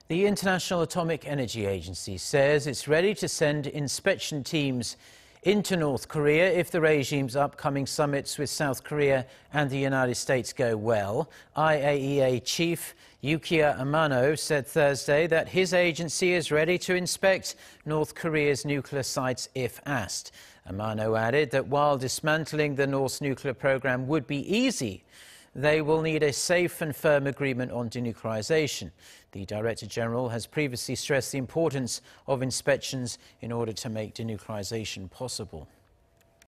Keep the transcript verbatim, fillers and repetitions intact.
The International Atomic Energy Agency says it's ready to send inspection teams into North Korea if the regime's upcoming summits with South Korea and the United States go well. I A E A chief Yukiya Amano said Thursday that his agency is ready to inspect North Korea's nuclear sites if asked. Amano added that while dismantling the North's nuclear program would be easy, they will need a safe and firm agreement on denuclearization. The Director General has previously stressed the importance of inspections in order to make denuclearization possible.